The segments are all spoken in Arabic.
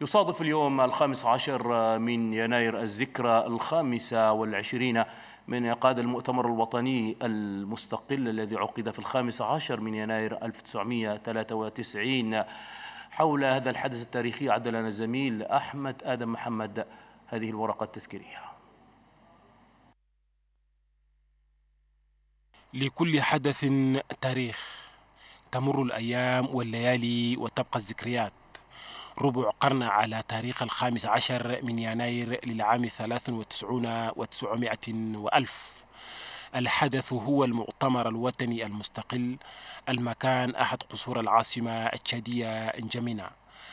يصادف اليوم 15 من يناير الذكرى 25 من إنعقاد المؤتمر الوطني المستقل الذي عقد في 15 من يناير 1993. حول هذا الحدث التاريخي عد لنا الزميل أحمد آدم محمد هذه الورقة التذكيرية. لكل حدث تاريخ، تمر الأيام والليالي وتبقى الذكريات. ربع قرن على تاريخ 15 من يناير للعام 93 و900 وألف. الحدث هو المؤتمر الوطني المستقل، المكان أحد قصور العاصمة التشادية انجمينا.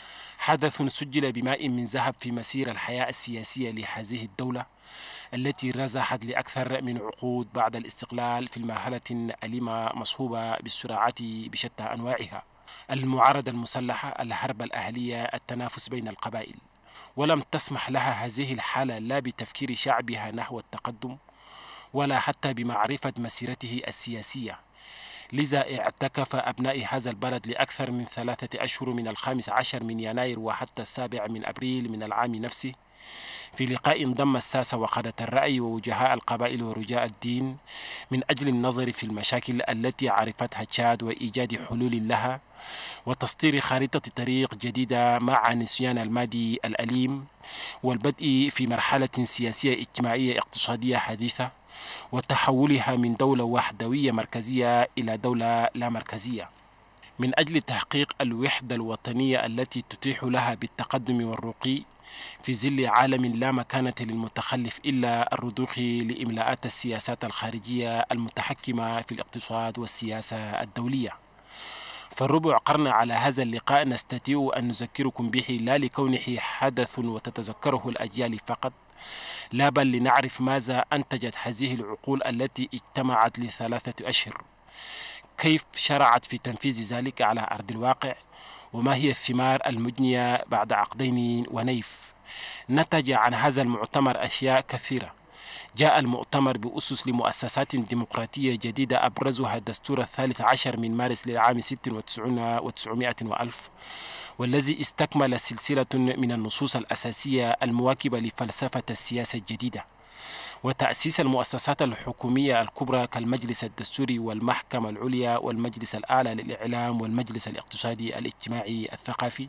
حدث سجل بماء من ذهب في مسير الحياة السياسية لهذه الدولة التي رزحت لأكثر من عقود بعد الاستقلال في المرحلة أليمة مصحوبة بالصراعات بشتى أنواعها: المعارضة المسلحة، الحرب الأهلية، التنافس بين القبائل. ولم تسمح لها هذه الحالة لا بتفكير شعبها نحو التقدم ولا حتى بمعرفة مسيرته السياسية. لذا اعتكف أبناء هذا البلد لأكثر من 3 أشهر من 15 من يناير وحتى 7 من أبريل من العام نفسه في لقاء ضم الساسة وقادة الرأي ووجهاء القبائل ورجاء الدين من أجل النظر في المشاكل التي عرفتها تشاد وإيجاد حلول لها وتسطير خارطة طريق جديدة مع نسيان الماضي الأليم والبدء في مرحلة سياسية اجتماعية اقتصادية حديثة وتحولها من دولة وحدوية مركزية إلى دولة لا مركزية من أجل تحقيق الوحدة الوطنية التي تتيح لها بالتقدم والرقي في ظل عالم لا مكانة للمتخلف إلا الرضوخ لإملاءات السياسات الخارجية المتحكمة في الاقتصاد والسياسة الدولية. فالربع قرن على هذا اللقاء نستطيع أن نذكركم به لا لكونه حدث وتتذكره الأجيال فقط، لا بل لنعرف ماذا أنتجت هذه العقول التي اجتمعت ل3 أشهر، كيف شرعت في تنفيذ ذلك على أرض الواقع، وما هي الثمار المجنية بعد عقدين ونيف. نتج عن هذا المؤتمر أشياء كثيرة. جاء المؤتمر بأسس لمؤسسات ديمقراطية جديدة أبرزها الدستور 13 من مارس للعام 96 و900 وألف، والذي استكمل سلسلة من النصوص الأساسية المواكبة لفلسفة السياسة الجديدة، وتأسيس المؤسسات الحكومية الكبرى كالمجلس الدستوري والمحكمة العليا والمجلس الأعلى للإعلام والمجلس الاقتصادي الاجتماعي الثقافي،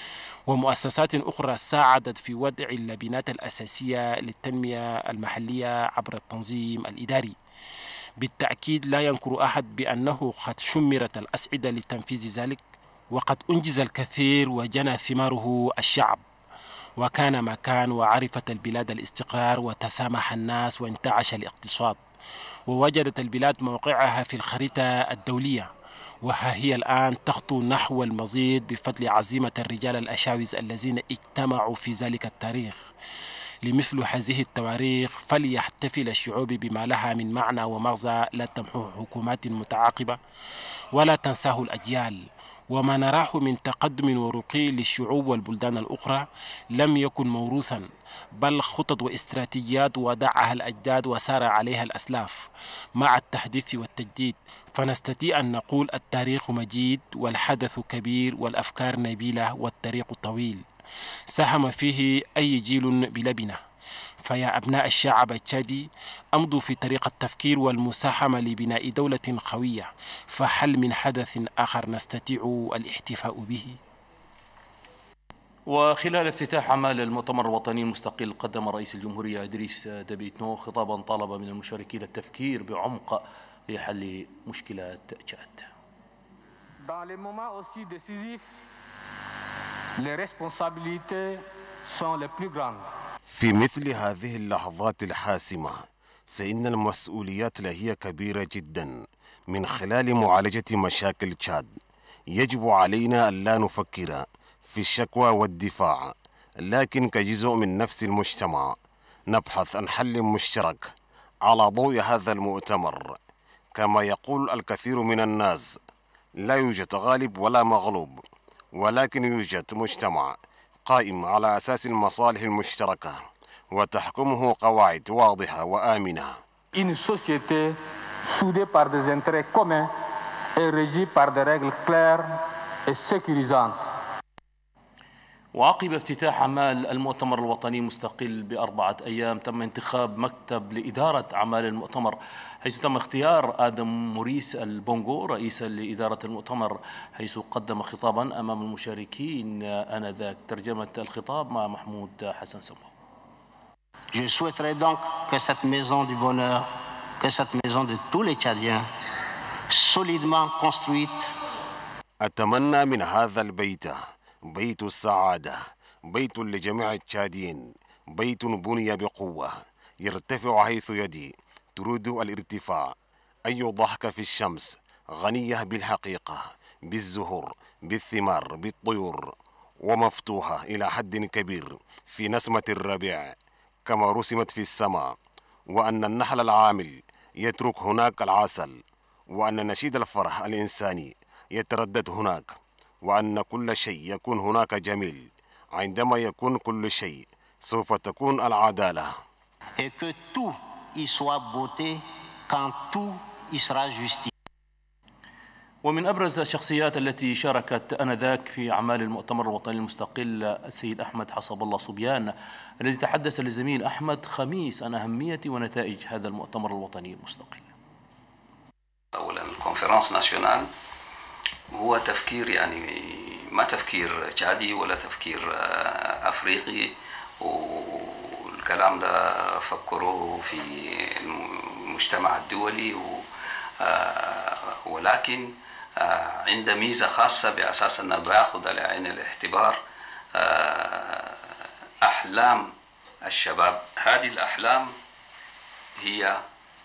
ومؤسسات أخرى ساعدت في وضع اللبنات الأساسية للتنمية المحلية عبر التنظيم الإداري. بالتأكيد لا ينكر أحد بأنه قد شمرت الأسعدة لتنفيذ ذلك، وقد أنجز الكثير وجنى ثماره الشعب، وكان ما كان وعرفت البلاد الاستقرار وتسامح الناس وانتعش الاقتصاد، ووجدت البلاد موقعها في الخريطة الدولية، وها هي الآن تخطو نحو المزيد بفضل عزيمة الرجال الأشاوز الذين اجتمعوا في ذلك التاريخ. لمثل هذه التواريخ فليحتفل الشعوب بما لها من معنى ومغزى لا تمحوه حكومات متعاقبة ولا تنساه الأجيال. وما نراه من تقدم ورقي للشعوب والبلدان الأخرى لم يكن موروثا، بل خطط واستراتيجيات وضعها الأجداد وسار عليها الأسلاف مع التحديث والتجديد. فنستطيع أن نقول التاريخ مجيد والحدث كبير والأفكار نبيلة والطريق طويل، ساهم فيه أي جيل بلبنة. فيا أبناء الشعب التشادي، أمضوا في طريق التفكير والمساهمة لبناء دولة قوية، فهل من حدث آخر نستطيع الاحتفاء به؟ وخلال افتتاح أعمال المؤتمر الوطني المستقل قدم رئيس الجمهورية إدريس دبي إتنو خطابا طالب من المشاركين التفكير بعمق لحل مشكلات تشاد. Dans les moments aussi décisifs, les responsabilités sont les plus grandes. في مثل هذه اللحظات الحاسمة فإن المسؤوليات لهي كبيرة جدا. من خلال معالجة مشاكل تشاد يجب علينا أن لا نفكر في الشكوى والدفاع، لكن كجزء من نفس المجتمع نبحث عن حل مشترك على ضوء هذا المؤتمر. كما يقول الكثير من الناس، لا يوجد غالب ولا مغلوب، ولكن يوجد مجتمع قائم على أساس المصالح المشتركة وتحكمه قواعد واضحة وآمنة. Une société soudée par des intérêts communs et régie par des règles claires et sécurisantes. وعقب افتتاح أعمال المؤتمر الوطني المستقل ب4 أيام تم انتخاب مكتب لإدارة أعمال المؤتمر، حيث تم اختيار آدم موريس البونغو رئيسا لإدارة المؤتمر، حيث قدم خطابا أمام المشاركين آنذاك. ترجمة الخطاب مع محمود حسن سمو. Je souhaiterais donc que cette maison du bonheur, que cette maison de tous les Tchadiens, solidement construite. أتمنى من هذا البيت بيت السعادة، بيت لجميع التشاديين، بيت بني بقوة يرتفع حيث يدي تريد الارتفاع، أي ضحك في الشمس، غنية بالحقيقة، بالزهور، بالثمار، بالطيور، ومفتوحة إلى حد كبير في نسمة الربيع كما رسمت في السماء، وأن النحل العامل يترك هناك العسل، وأن نشيد الفرح الإنساني يتردد هناك، وأن كل شيء يكون هناك جميل. عندما يكون كل شيء سوف تكون العدالة. Et que tout y soit beauté quand tout y sera justice. ومن أبرز الشخصيات التي شاركت آنذاك في أعمال المؤتمر الوطني المستقل السيد أحمد حسب الله صبيان، الذي تحدث للزميل أحمد خميس عن أهمية ونتائج هذا المؤتمر الوطني المستقل. أولا الكونفرنس ناسيونال هو تفكير، يعني ما تفكير تشادي ولا تفكير أفريقي، والكلام ده فكروه في المجتمع الدولي، ولكن عند ميزة خاصة بأساس أنه بياخذ على عين الاعتبار أحلام الشباب. هذه الأحلام هي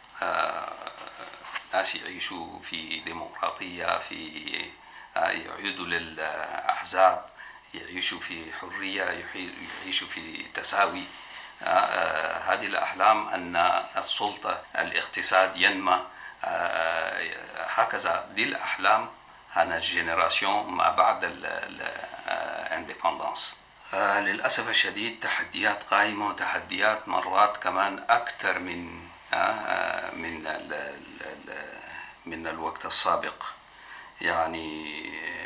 ناس يعيشوا في ديمقراطية، في يعيدوا للأحزاب، يعيشوا في حرية، يعيشوا في تساوي. هذه الأحلام أن السلطة، الاقتصاد ينمى، هكذا. دي الأحلام هنا الجنراسيون ما بعد الاندبندانس. للأسف الشديد تحديات قائمة، وتحديات مرات كمان أكثر من الوقت السابق. يعني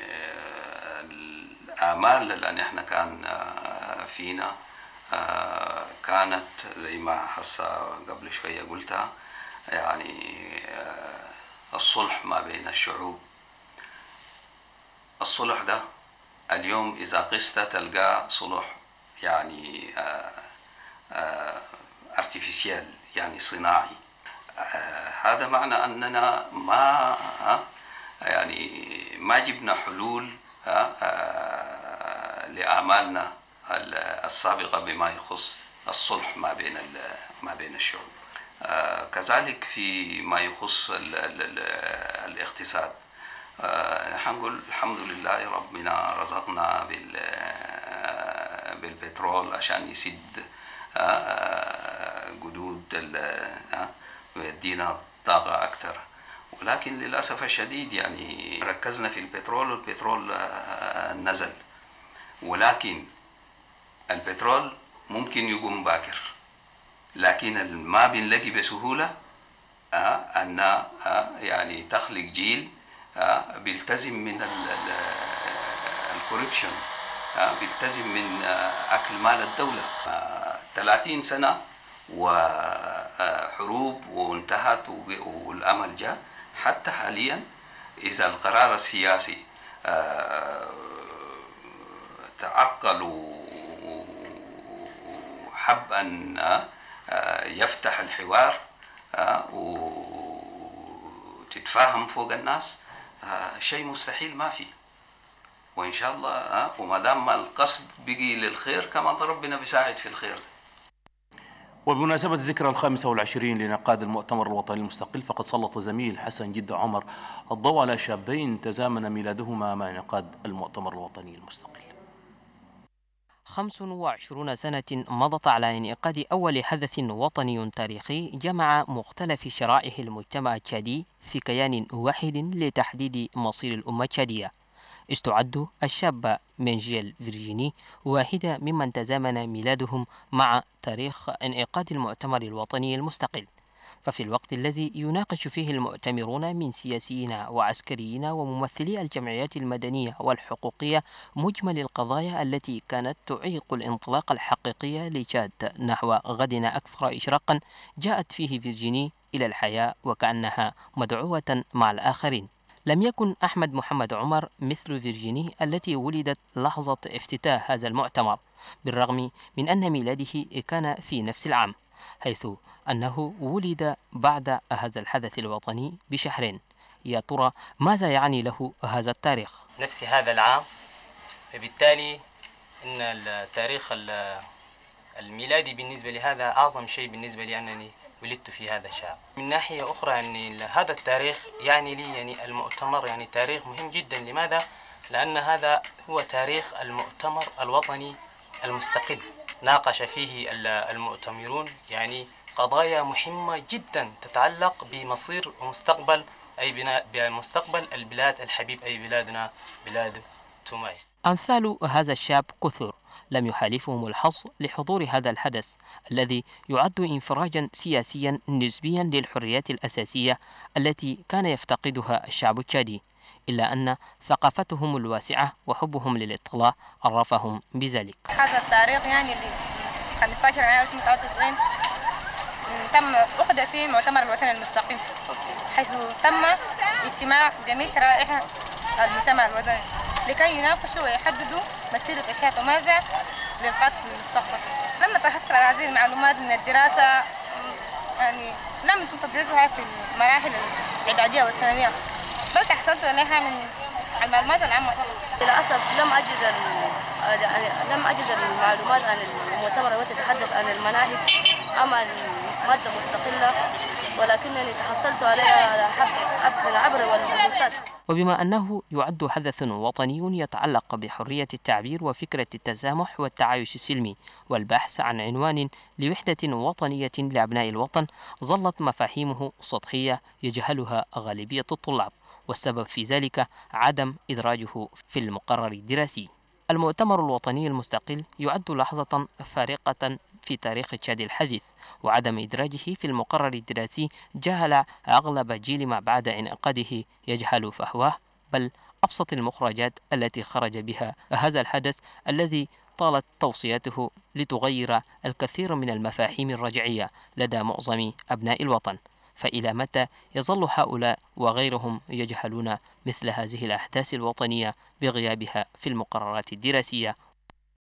الآمال اللي احنا كان فينا كانت زي ما هسه قبل شوية قلتها، يعني الصلح ما بين الشعوب. الصلح ده اليوم إذا قست تلقى صلح يعني artificial، يعني صناعي. هذا معنى أننا ما جبنا حلول لآمالنا السابقة بما يخص الصلح ما بين الشعوب. كذلك في ما يخص الاقتصاد، نقول الحمد لله ربنا رزقنا بالبترول عشان يسد جدود ويدينا طاقة أكثر، ولكن للأسف الشديد يعني ركزنا في البترول، والبترول نزل. ولكن البترول ممكن يقوم باكر، لكن ما بنلاقي بسهولة أن يعني تخلق جيل بيلتزم من الكوربشن، بيلتزم من أكل مال الدولة. 30 سنة وحروب وانتهت والأمل جاء. حتى حاليا إذا القرار السياسي تعقل وحب أن يفتح الحوار وتتفاهم فوق الناس، شيء مستحيل ما في. وإن شاء الله وما دام القصد بقي للخير كمان ربنا بيساعد في الخير. وبمناسبة الذكرى 25 لانعقاد المؤتمر الوطني المستقل، فقد سلط زميل حسن جد عمر الضوء على شابين تزامن ميلادهما مع انعقاد المؤتمر الوطني المستقل. 25 سنة مضت على انعقاد أول حدث وطني تاريخي جمع مختلف شرائح المجتمع التشادي في كيان واحد لتحديد مصير الأمة التشادية. استعد الشاب منجيل فيرجيني واحدة ممن تزامن ميلادهم مع تاريخ انعقاد المؤتمر الوطني المستقل. ففي الوقت الذي يناقش فيه المؤتمرون من سياسيين وعسكريين وممثلي الجمعيات المدنية والحقوقية مجمل القضايا التي كانت تعيق الانطلاق الحقيقي لتشاد نحو غد أكثر إشراقا، جاءت فيه فيرجيني إلى الحياة وكأنها مدعوة مع الآخرين. لم يكن أحمد محمد عمر مثل فيرجيني التي ولدت لحظة افتتاح هذا المؤتمر، بالرغم من أن ميلاده كان في نفس العام، حيث أنه ولد بعد هذا الحدث الوطني بشهرين. يا ترى ماذا يعني له هذا التاريخ؟ نفس هذا العام، فبالتالي أن التاريخ الميلادي بالنسبة لهذا أعظم شيء بالنسبة لي، أنني ولدت في هذا الشهر. من ناحية أخرى أن هذا التاريخ يعني لي، يعني المؤتمر يعني تاريخ مهم جدا. لماذا؟ لأن هذا هو تاريخ المؤتمر الوطني المستقل، ناقش فيه المؤتمرون يعني قضايا مهمة جدا تتعلق بمصير ومستقبل بمستقبل البلاد الحبيب، أي بلادنا بلاد توماي. أمثال هذا الشاب كثر، لم يحالفهم الحظ لحضور هذا الحدث الذي يعد انفراجا سياسيا نسبيا للحريات الأساسية التي كان يفتقدها الشعب التشادي، إلا أن ثقافتهم الواسعة وحبهم للاطلاع عرفهم بذلك. هذا التاريخ يعني 15 يناير 1993 تم عقد فيه مؤتمر الوطني المستقل، حيث تم اجتماع جميع شرائح المجتمع الوطني لكي يناقشوا ويحددوا مسيرة أشياء تمازع للقتل المستقبل. لم نتحصل على هذه المعلومات من الدراسة، يعني لم تدرسها في المراحل الإعدادية والثانوية، بل تحصلت عليها من المعلومات العامة. للأسف لم أجد المعلومات عن المؤتمر التي تتحدث عن المناهج أم عن مادة مستقلة، ولكنني تحصلت عليها على العبر والدروسات. وبما أنه يعد حدث وطني يتعلق بحرية التعبير وفكرة التسامح والتعايش السلمي والبحث عن عنوان لوحدة وطنية لأبناء الوطن، ظلت مفاهيمه سطحية يجهلها غالبية الطلاب، والسبب في ذلك عدم إدراجه في المقرر الدراسي. المؤتمر الوطني المستقل يعد لحظة فارقة في تاريخ تشاد الحديث، وعدم إدراجه في المقرر الدراسي جهل أغلب جيل ما بعد انعقاده يجهل فهواه، بل أبسط المخرجات التي خرج بها هذا الحدث الذي طالت توصياته لتغير الكثير من المفاهيم الرجعية لدى معظم أبناء الوطن. فإلى متى يظل هؤلاء وغيرهم يجهلون مثل هذه الأحداث الوطنية بغيابها في المقررات الدراسية